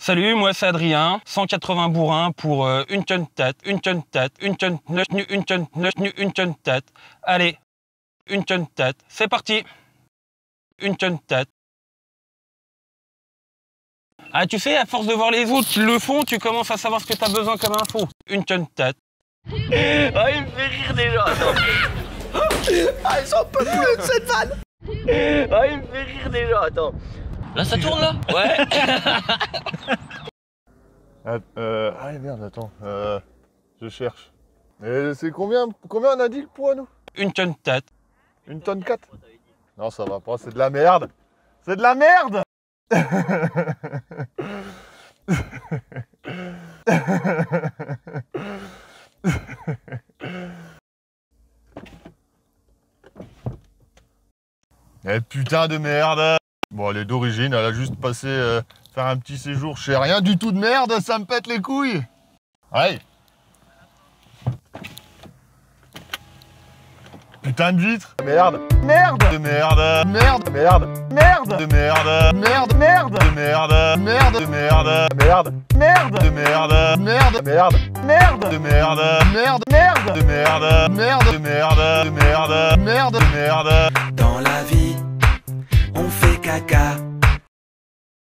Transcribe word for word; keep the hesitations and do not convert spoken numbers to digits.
Salut, moi c'est Adrien, cent quatre-vingts bourrins pour euh, une tonne tête, une tonne tête, une tonne neuf nu, une tonne neuf nu, une tonne tête. Allez, une tonne tête, c'est parti. Une tonne tête. Ah, tu sais, à force de voir les autres qui le font, tu commences à savoir ce que tu as besoin comme info. Une tonne tête. Ah, il me fait rire déjà, attends. Ah, ils sont un peu plus de cette vanne. Ah, il me fait rire déjà, attends. Là, ça tourne, là? Ouais. Ah, euh, ah merde, attends, euh, je cherche. Mais c'est combien, combien on a dit le poids, nous? Une tonne tête. Une tonne quatre? Non, ça va pas, c'est de la merde. C'est de la merde. Eh putain de merde. Bon, elle est d'origine, elle a juste passé euh, faire un petit séjour chez rien du tout de merde, ça me pète les couilles. Ouais. Putain de vitre. Merde. Merde. De merde. Merde. Merde. Merde. De merde. Merde. Merde. De merde. Merde. De merde. Merde. Merde. De merde. Merde. Merde. Merde. De merde. Merde. Merde. De merde. Merde. De merde. De merde. Merde. De merde. Dans la vie, on fait caca.